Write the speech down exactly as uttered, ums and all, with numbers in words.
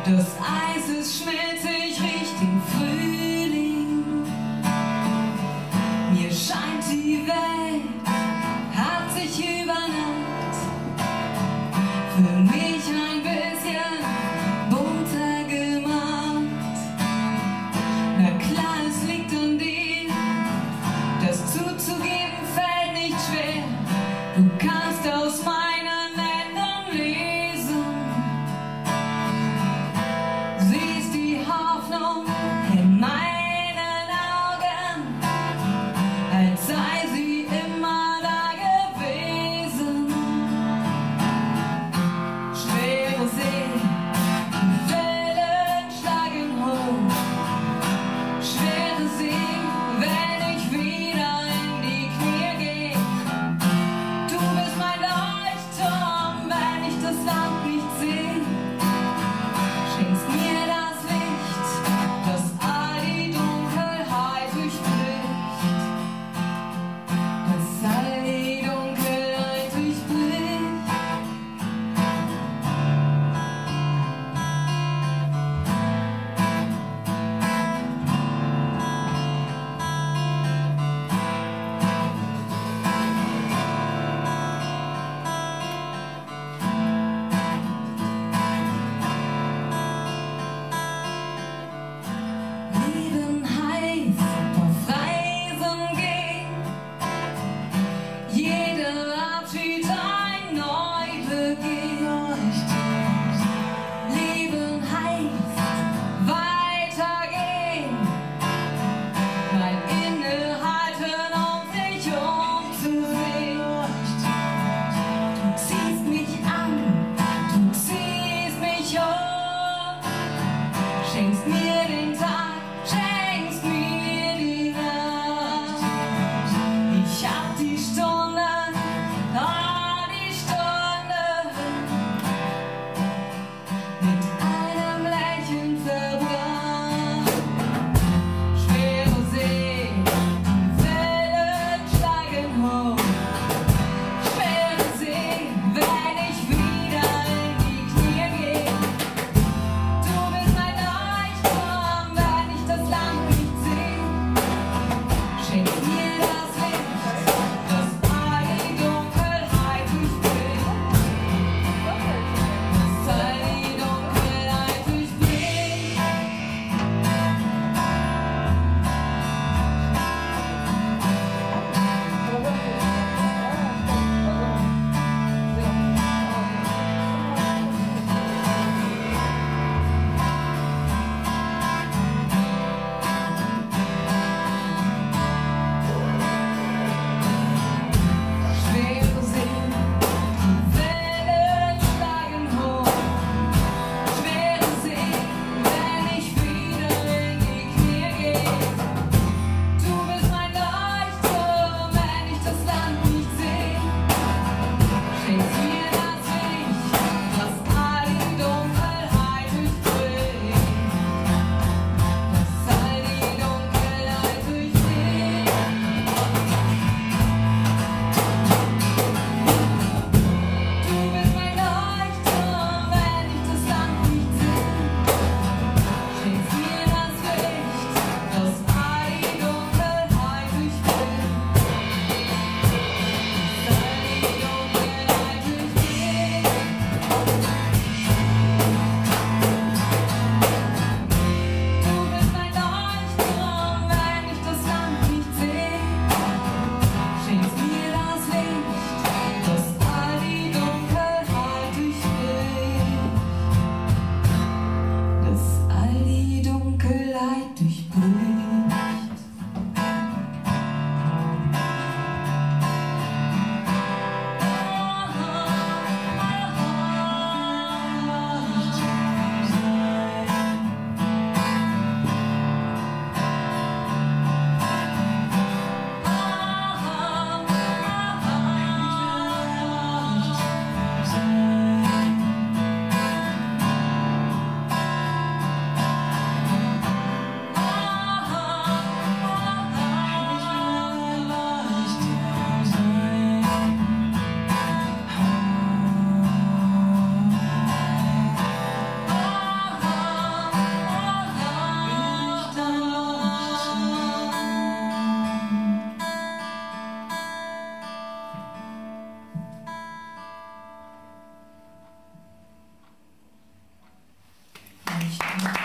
Das Eis ist schmelzig, riecht den Frühling. Mir scheint die Welt hat sich über Nacht für mich ein bisschen bunter gemacht. Na klar, es liegt an dir, das zuzugeben fällt nicht schwer. Du kannst aus meinen Händen lesen, siehst die Hoffnung in meinen Augen, als sei sie immer da gewesen. Schwere See, die Wellen schlagen hoch. Schwere See, wenn ich wieder in die Knie gehe. Du bist mein Leuchtturm, wenn ich das Land nicht sehe. Schenkst mir das Licht, das all die Dunkelheit durchbricht. Das all die Dunkelheit durchbricht. Leben heißt auf Reisen gehen, jeder Abschied ein Neubeginn. Leben heißt weitergehen, mal innehalten, um sich umzusehen. Du ziehst mich an, du ziehst mich um, schenkst mir den Tag, schenkst mir die Nacht. Ich hab die Stunde, ah, die Stunde mit einem Lächeln verbracht. Schwere See, die Wellen schlagen hoch. Schwere See, wenn ich wieder in die Knie gehe. Du bist mein Leuchtturm, Dankeschön.